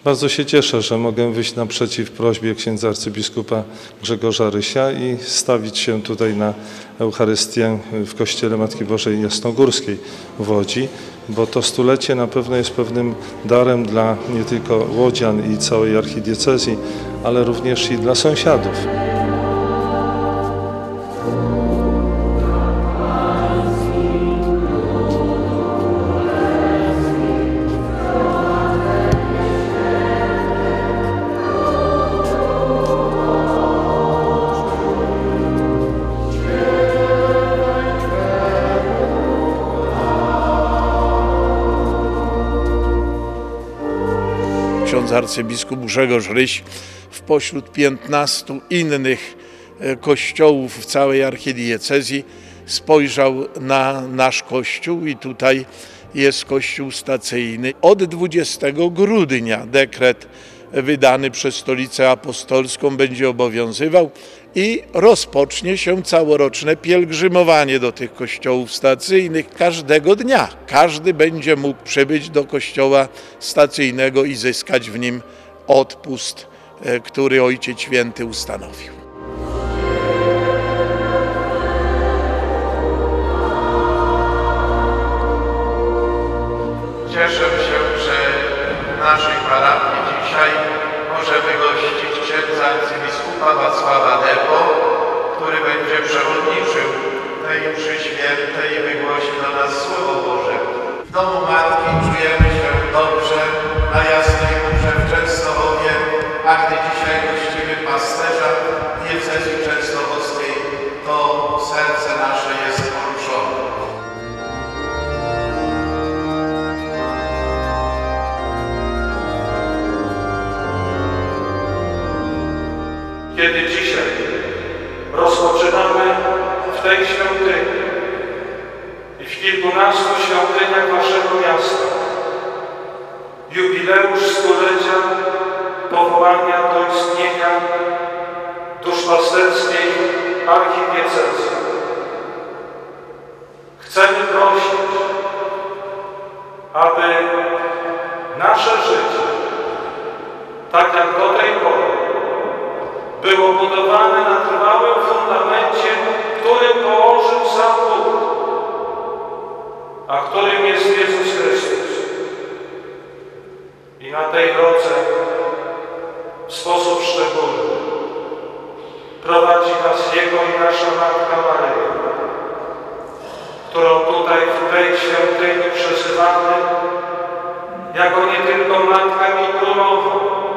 Bardzo się cieszę, że mogę wyjść naprzeciw prośbie księdza arcybiskupa Grzegorza Rysia i stawić się tutaj na Eucharystię w Kościele Matki Bożej Jasnogórskiej w Łodzi, bo to stulecie na pewno jest pewnym darem dla nie tylko łodzian i całej archidiecezji, ale również i dla sąsiadów. Ksiądz arcybiskup Grzegorz Ryś pośród 15 innych kościołów w całej archidiecezji spojrzał na nasz kościół i tutaj jest kościół stacyjny. Od 20 grudnia dekret wydany przez Stolicę Apostolską będzie obowiązywał i rozpocznie się całoroczne pielgrzymowanie do tych kościołów stacyjnych każdego dnia. Każdy będzie mógł przybyć do kościoła stacyjnego i zyskać w nim odpust, który Ojciec Święty ustanowił. Cieszę się, że w naszej parafii dzisiaj możemy gościć księdza arcybiskupa Wacława Depo, który będzie przewodniczył tej mszy świętej i wygłosi do nas Słowo Boże. W domu Matki czujemy się dobrze na Jasnej Górze w Częstochowie, a gdy dzisiaj gościmy pasterza diecezji częstochowskiej, to serce nasze jest poruszone. Kiedy dzisiaj rozpoczynamy w tej świątyni i w kilkunastu świątyniach naszego miasta jubileusz stulecia powołania do istnienia duszpasterskiej archidiecezji, chcemy prosić, aby nasze życie, tak jak do tej pory, było budowane na trwałym fundamencie, który położył sam Bóg, a którym jest Jezus Chrystus. I na tej drodze w sposób szczególny prowadzi nas Jego i nasza Matka Maryja, którą tutaj w tej świątyni przezywamy jako nie tylko Matkę i Królową,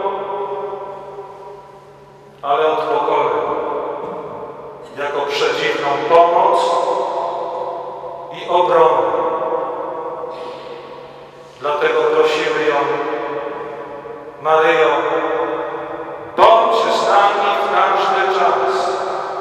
ale od pokory, jako przedziwną pomoc i obronę. Dlatego prosimy ją, Maryjo, bądź z nami w każdy czas,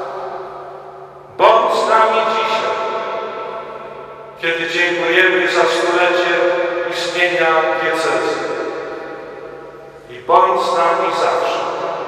bądź z nami dzisiaj, kiedy dziękujemy za stulecie istnienia diecezji i bądź z nami zawsze.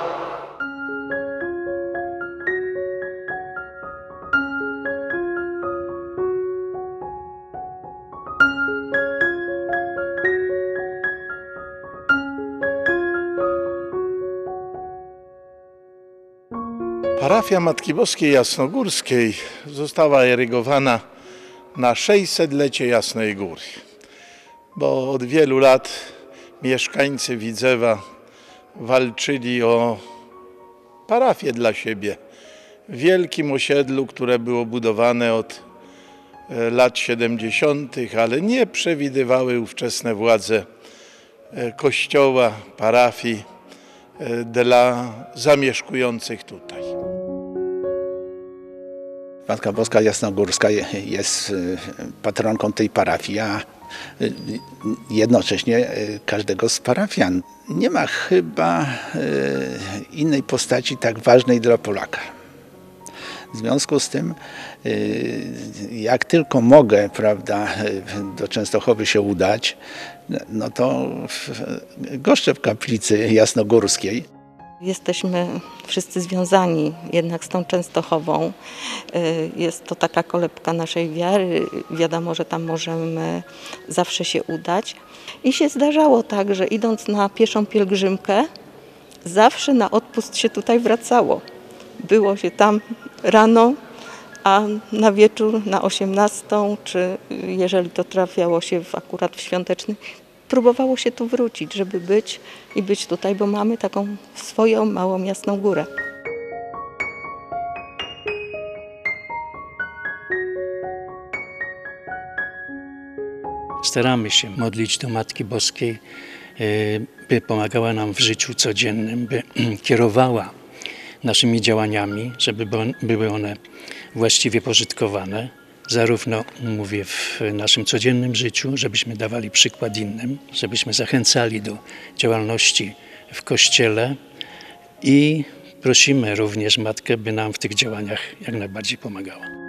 Parafia Matki Boskiej Jasnogórskiej została erygowana na 600-lecie Jasnej Góry, bo od wielu lat mieszkańcy Widzewa walczyli o parafię dla siebie w wielkim osiedlu, które było budowane od lat 70., ale nie przewidywały ówczesne władze kościoła, parafii dla zamieszkujących tutaj. Matka Boska Jasnogórska jest patronką tej parafii, a jednocześnie każdego z parafian. Nie ma chyba innej postaci tak ważnej dla Polaka. W związku z tym, jak tylko mogę, prawda, do Częstochowy się udać, no to goszczę w kaplicy jasnogórskiej. Jesteśmy wszyscy związani jednak z tą Częstochową. Jest to taka kolebka naszej wiary. Wiadomo, że tam możemy zawsze się udać. I się zdarzało tak, że idąc na pieszą pielgrzymkę, zawsze na odpust się tutaj wracało. Było się tam rano, a na wieczór, na 18, czy jeżeli to trafiało się akurat w świąteczny, próbowało się tu wrócić, żeby być i być tutaj, bo mamy taką swoją małą Jasną Górę. Staramy się modlić do Matki Boskiej, by pomagała nam w życiu codziennym, by kierowała naszymi działaniami, żeby były one właściwie pożytkowane. Zarówno, mówię, w naszym codziennym życiu, żebyśmy dawali przykład innym, żebyśmy zachęcali do działalności w Kościele i prosimy również Matkę, by nam w tych działaniach jak najbardziej pomagała.